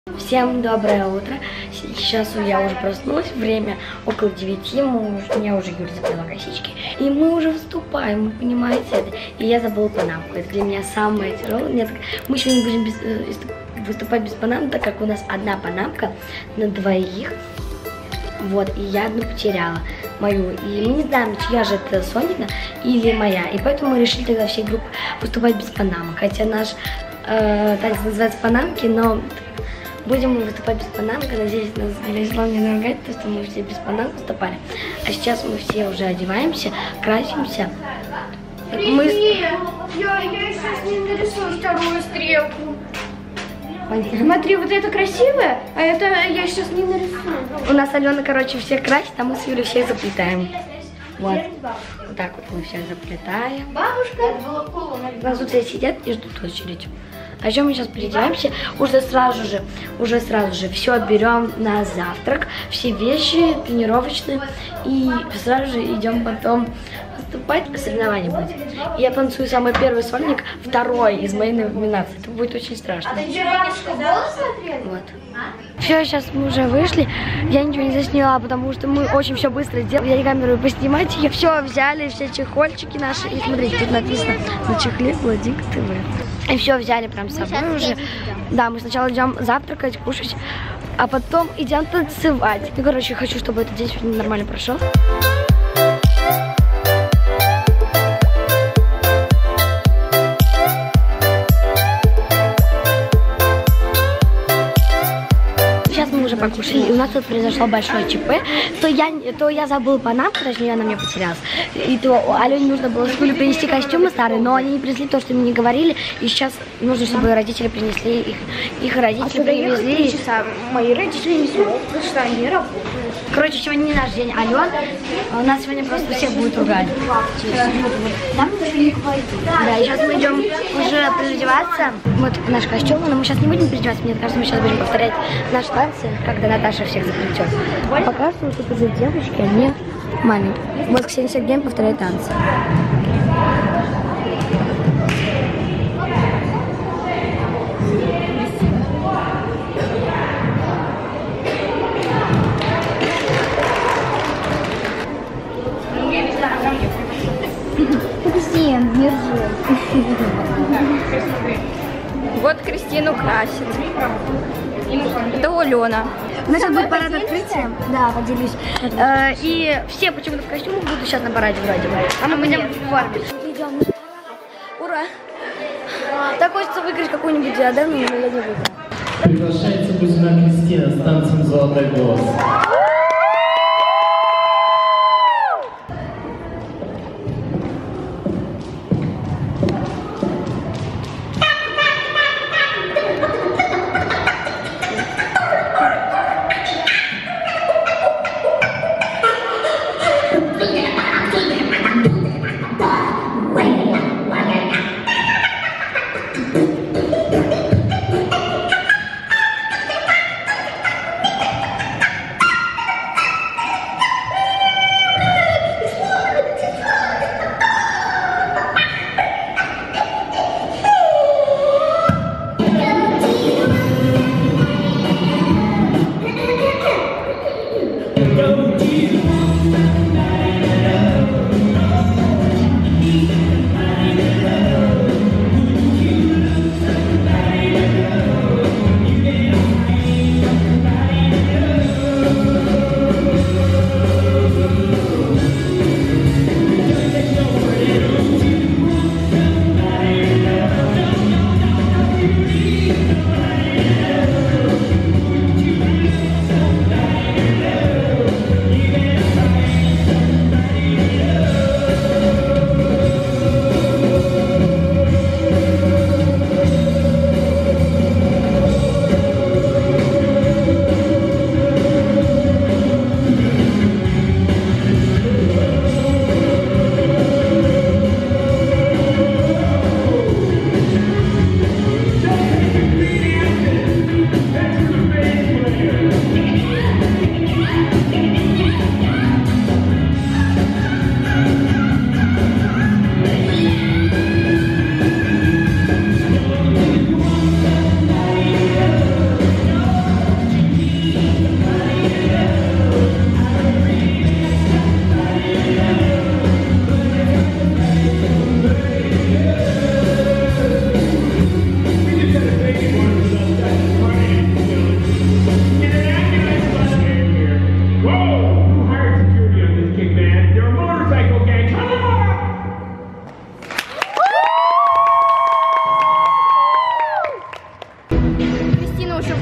Всем доброе утро. Сейчас я уже проснулась, время около 9, меня уже Юля заплела косички. И мы уже выступаем, вы понимаете это. И я забыла панамку, это для меня самое тяжелое. Мы сегодня будем выступать без панамки, так как у нас одна панамка на двоих. Вот, и я одну потеряла, мою. И мы не знаем, чья же это, Сонина или моя. И поэтому мы решили тогда всей группой выступать без панамок. Хотя наш танец называется панамки, но будем мы выступать без панамки. Надеюсь, нас Станислав не наругает, потому что мы все без панамок выступали. А сейчас мы все уже одеваемся, красимся. Я сейчас не нарисую вторую стрелку. Смотри, вот это красивое, а это я сейчас не нарисую. У нас Алена, короче, всех красит, а мы с Юлей всех заплетаем. Вот. Вот так вот мы всех заплетаем. Бабушка. У нас тут все сидят и ждут очередь. А еще мы сейчас переодеваемся, уже сразу же все берем на завтрак, все вещи тренировочные, и сразу же идем потом выступать, соревнования будет. Я танцую самый первый сольник, второй из моей номинации. Это будет очень страшно. А ты что, бабушка смотрели? Вот. Все, сейчас мы уже вышли. Я ничего не засняла, потому что мы очень все быстро сделали. Я камеру поснимать. Я все взяли, все чехольчики наши. И смотрите, тут написано на чехле Владика ТВ. И все взяли прям с собой уже. Да, мы сначала идем завтракать, кушать, а потом идем танцевать. Ну, короче, хочу, чтобы этот день сегодня нормально прошел. Покушали. И у нас тут произошло большое ЧП. То я забыл панамку, точнее она мне потерялась. И то Алене нужно было в школе принести костюмы старые, но они не принесли то, что им не говорили. И сейчас нужно, чтобы родители принесли их. Их родители привезли. Мои родители не смогут, потому что они работают. Короче, сегодня не наш день, Ален. У нас сегодня просто всех будет ругать. Да, сейчас мы идем уже переодеваться. Вот наш костюм, но мы сейчас не будем переодеваться. Мне кажется, мы сейчас будем повторять наши танцы, когда Наташа всех заплетет. Пока что тут уже девочки, они маленькие. Вот Ксения Сергеевна повторяет танцы. Кристин, держи. Вот Кристину красит. Это Алена. У нас сейчас будет парад открытия. Да, поделюсь. И все почему-то в костюмах будут сейчас на параде вроде бы. А мы будем в форме. Идем. Ура! Так хочется выиграть какую-нибудь диадему, но я не выиграю. Приглашается Кузьмина Кристина с танцем «Золотой голос».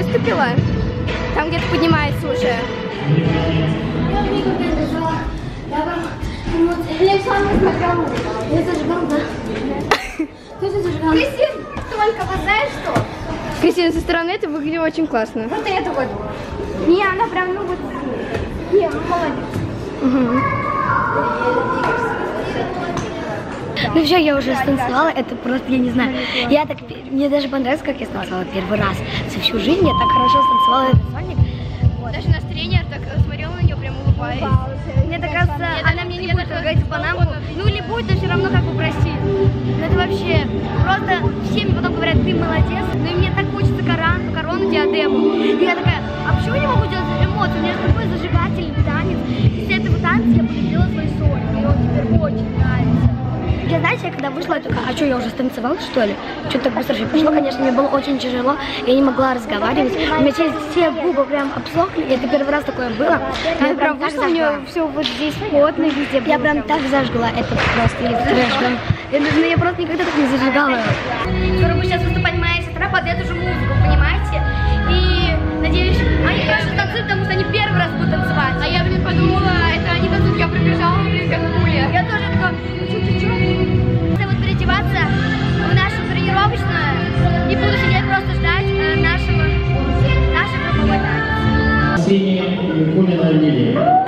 выступила? Там где-то поднимается уже. Я зажигал, да. Кто зажигал? Кристин, только вот знаешь что? Кристина, со стороны это выглядит очень классно. Вот это вот. Не, она прям, ну вот. Не, молодец. Ну все, я уже станцевала, это просто, я не знаю. Я так, мне даже понравилось, как я станцевала первый раз. За всю жизнь я так хорошо станцевала этот сольник. Даже наш тренер так смотрел на нее, прям улыбаясь. Мне так кажется, она мне не будет говорить панамку. Ну или будет, но все равно как бы простит. Ну это вообще, просто все мне потом говорят, ты молодец. Но и мне так хочется корону, диадему. И я такая, а почему я не могу делать эмоции? У меня же такой зажигательный танец. И с этого танца я полюбила свой сольник. Мне он теперь очень нравится. Я, знаете, я когда вышла, я такая, а что, я уже станцевала, что ли? Что-то так быстро пошло, конечно, мне было очень тяжело, я не могла разговаривать, у меня все губы прям обсохли, и это первый раз такое было. Я прям вышла, у нее все вот здесь плотно везде. Я прям так зажгла, это просто или трэш, да? Я просто никогда так не зажигала. Скоро будет сейчас выступать моя сестра под эту же музыку, понимаете? И, надеюсь, они хорошо танцуют, потому что они первый раз будут танцевать. А я, блин, подумала, это они танцуют, я пробежала, блин, как пуля. Я тоже такая, если вот переодеваться в нашу тренировочную, не буду сидеть, просто ждать нашего групповой танец. Ксения Якунина Лилия.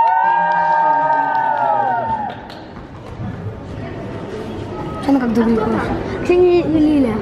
Что она как дурненькая? Ксения и Лилия.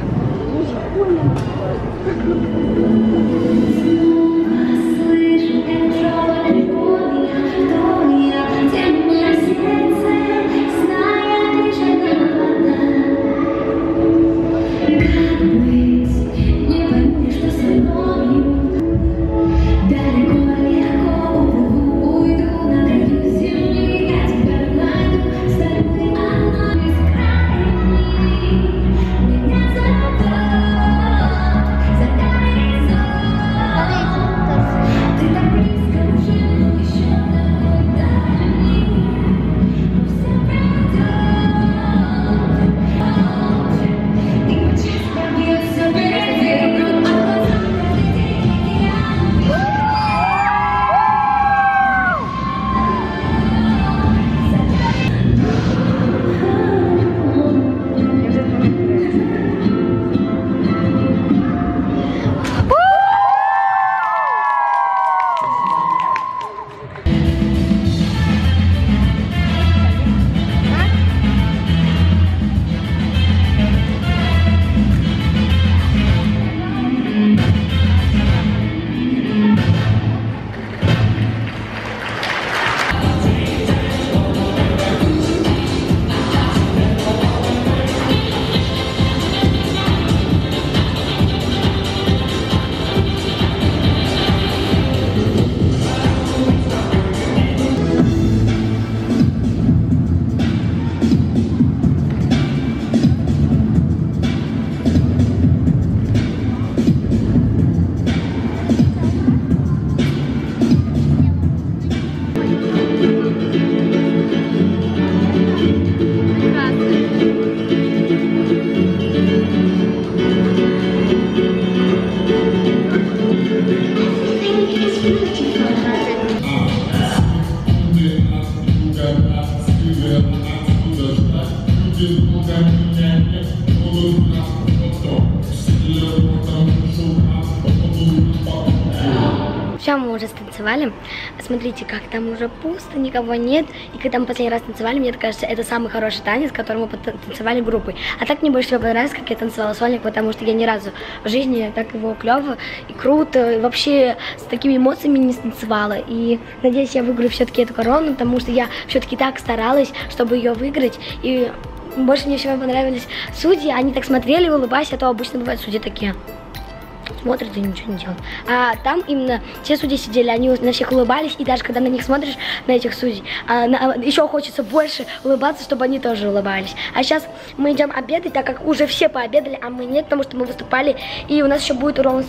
Все, мы уже станцевали. Смотрите, как там уже пусто, никого нет. И когда мы последний раз танцевали, мне кажется, это самый хороший танец, который мы танцевали группой. А так мне больше всего понравилось, как я танцевала сольник, потому что я ни разу в жизни так его клево и круто, и вообще с такими эмоциями не станцевала. И надеюсь, я выиграю все-таки эту корону, потому что я все-таки так старалась, чтобы ее выиграть. И больше мне всего понравились судьи, они так смотрели, улыбаясь, а то обычно бывают судьи такие. Смотрят и ничего не делают. А там именно те судьи сидели, они на всех улыбались, и даже когда на них смотришь, на этих судей, еще хочется больше улыбаться, чтобы они тоже улыбались. А сейчас мы идем обедать, так как уже все пообедали, а мы нет, потому что мы выступали, и у нас еще будет роуз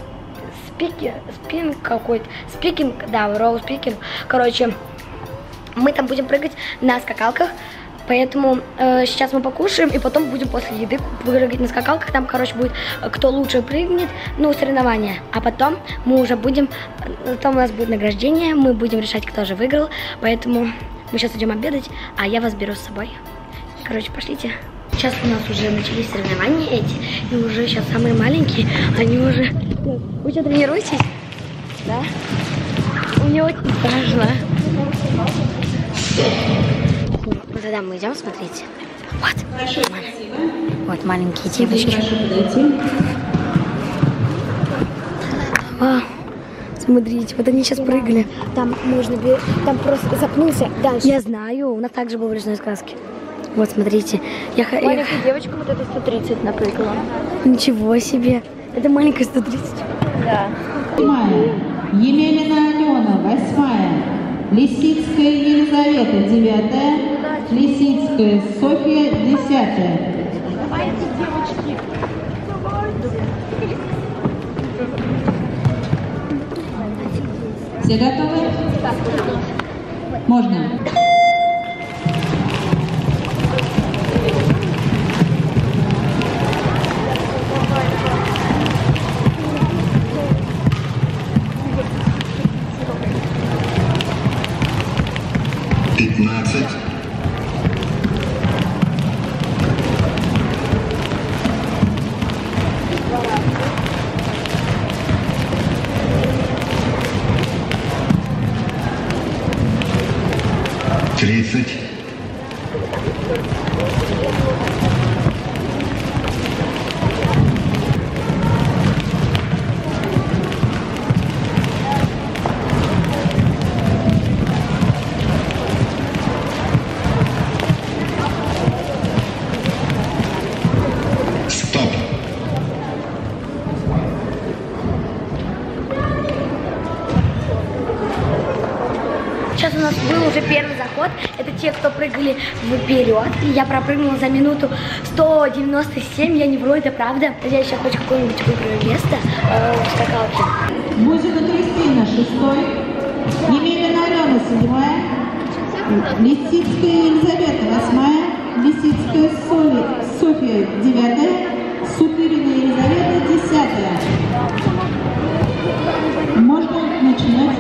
спикинг какой-то, спикинг, да, роуз спикинг, короче, мы там будем прыгать на скакалках. Поэтому сейчас мы покушаем, и потом будем после еды прыгать на скакалках. Там, короче, будет кто лучше прыгнет, ну, соревнования. А потом мы уже будем, потом у нас будет награждение, мы будем решать, кто же выиграл. Поэтому мы сейчас идем обедать, а я вас беру с собой. Короче, пошлите. Сейчас у нас уже начались соревнования эти, и уже сейчас самые маленькие, они уже... Вы что, тренируетесь? Да? Мне очень страшно. Вот тогда мы идем, смотрите. Вот маленькие девочки. Смотрите, вот они сейчас прыгали. Там можно, там просто запнулся дальше. Я знаю, у нас также было в лесной сказке. Вот, смотрите. Маленькая девочка вот это 130 напрыгала. Ничего себе. Это маленькая 130. Да. 7-я. Емелина Алена, 8-я. Лисицкая Елизавета, 9-я. Лисицкая Софья, 10-я. Все готовы? Можно. Сейчас у нас был уже первый заход. Это те, кто прыгали вперед. И я пропрыгнула за минуту 197. Я не вру, это правда. Я еще хоть какое-нибудь выиграю место в скакалке. Бузина Кристина, 6-й. Емелина Алена, 7-я. Лисицкая Елизавета, 8-я. Лисицкая Софья, 9-я. Сутырина Елизавета, 10-я. Можно начинать.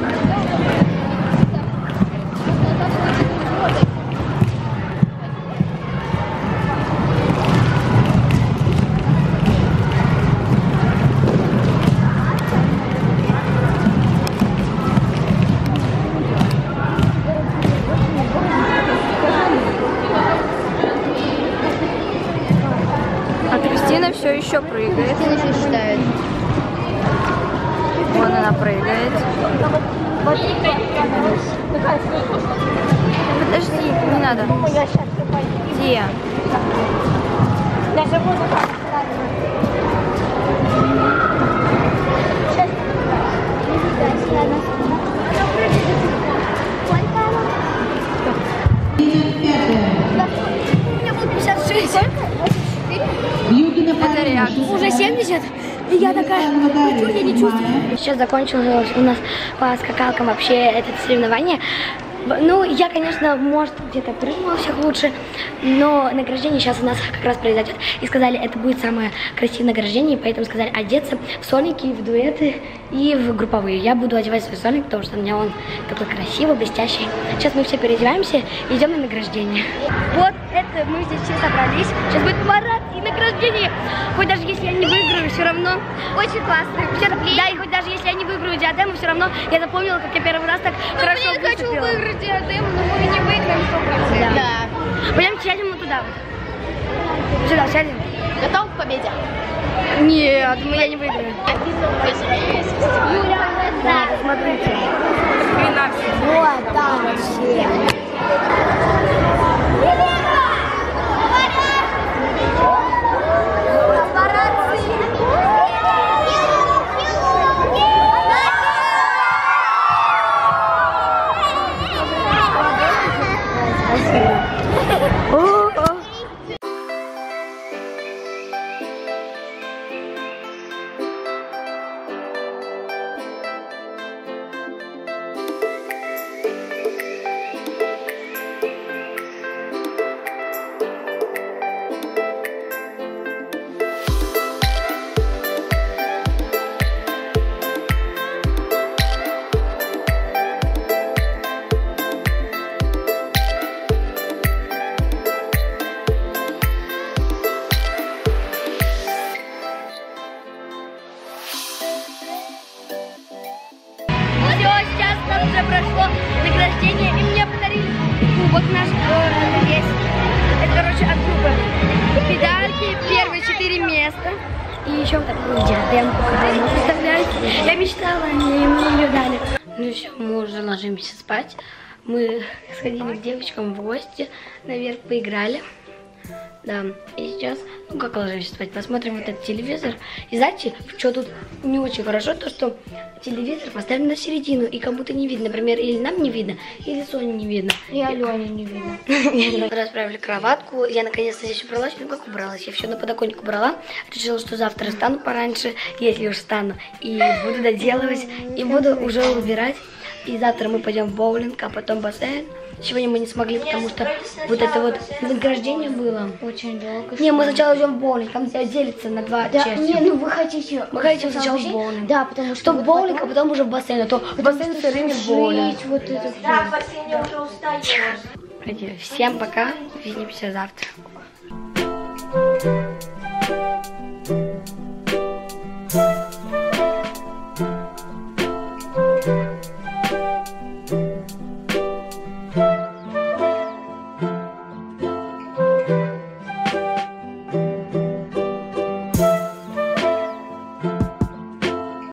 Кристина все еще прыгает. Кристина еще считает. Вон она прыгает. Подожди, не надо. Где? Это реакция. Уже 70, и я такая, ничего я не чувствую. Сейчас закончилось у нас по скакалкам вообще это соревнование. Ну, я, конечно, может, где-то прыгнула всех лучше, но награждение сейчас у нас как раз произойдет. И сказали, это будет самое красивое награждение, поэтому сказали одеться в сольники, в дуэты и в групповые. Я буду одевать свой сольник, потому что у меня он такой красивый, блестящий. Сейчас мы все переодеваемся и идем на награждение. Вот это мы здесь все собрались. Сейчас будет парад и награждение. Хоть даже если я не выиграю, все равно очень классно. Да, и хоть даже если я не выиграю диадему, все равно я запомнила, как я первый раз так хорошо выступила. Диадему, но мы не выиграем 100%. Да. Пойдем сядем вот туда вот. Сюда сядем. Готов к победе? Нет, я не выиграю. Да, смотрите. Вот там все. Все, сейчас у нас уже прошло награждение, и мне подарили кубок наш весь. Это, короче, от группы. Педальки, первые 4 места. И еще вот такую диадемку, которую вы представляете. Я мечтала о ней, мне ее дали. Ну все, мы уже ложимся спать. Мы сходили к девочкам в гости, наверх поиграли. Да, и сейчас, ну как ложимся спать, посмотрим вот этот телевизор. И знаете, что тут не очень хорошо, то что телевизор поставлен на середину, и как будто не видно, например, или нам не видно, или Соне не видно. И Алене не видно. Расправили кроватку, я наконец-то здесь убралась, ну как убралась, я все на подоконник убрала. Решила, что завтра встану пораньше, если уж встану, и буду доделывать, и буду уже убирать. И завтра мы пойдем в боулинг, а потом в бассейн. Сегодня мы не смогли, потому что вот это вот награждение было. Очень долго. Не, мы сначала идем в боулинг, там делится на 2 части. Не, ну вы хотите. Мы хотим сначала в боулинг. Да, потому что в боулинг, а потом уже в бассейн, а то в бассейн все время в боулинг. Вот это Да, в бассейне уже устаешь. Всем пока, увидимся завтра. Thank you.